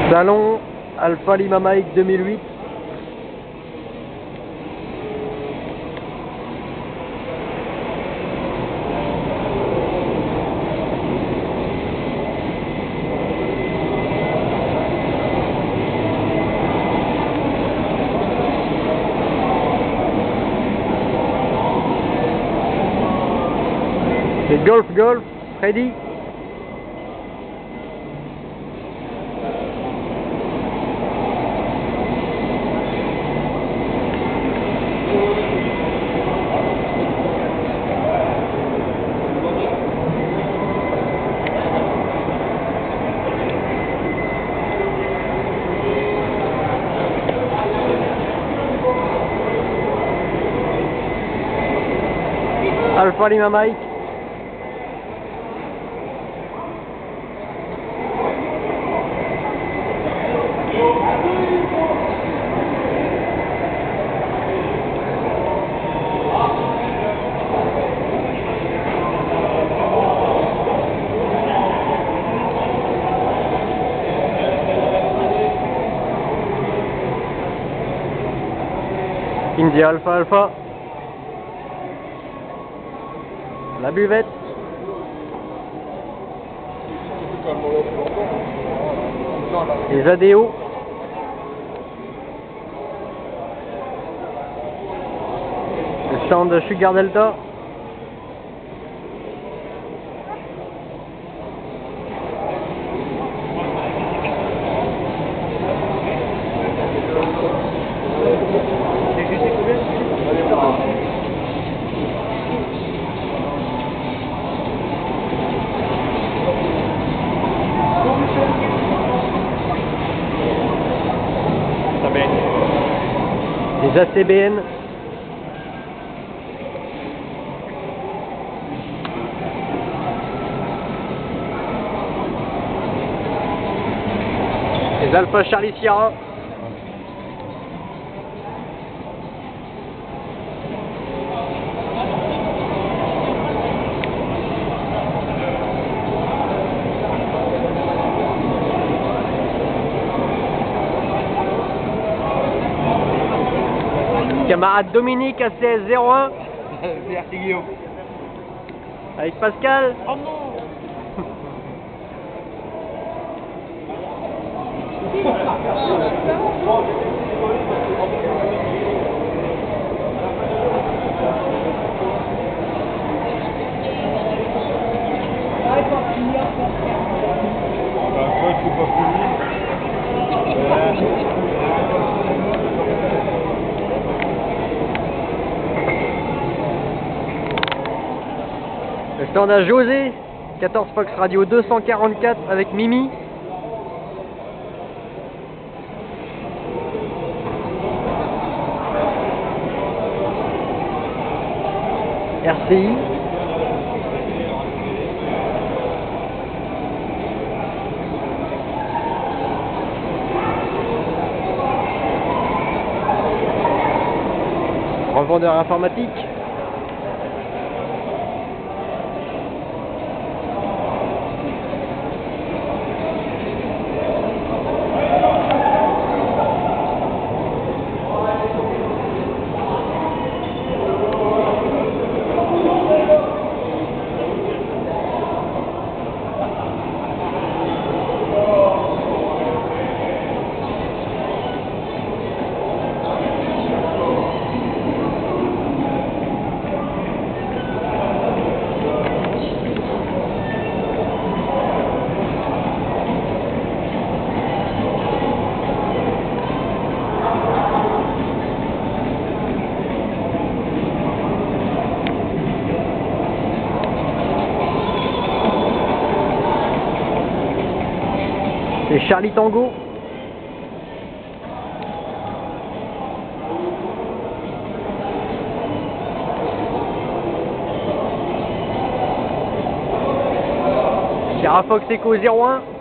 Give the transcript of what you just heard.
Salon Alpha Lima Mike 2008. C'est Golf Freddy. Alpha Lima Mike. India Alpha. La buvette. Les ADO. Le stand de Sugar Delta. Les ACBN. Les Alpha Charlie Sierra. Camarade Dominique ACS 01. Merci Guillaume. Avec Pascal. Oh non. Le stand à José, 14 Fox Radio 244 avec Mimi. RCI. Revendeur informatique. C'est Charlie Tango. Sierra Fox Echo 01.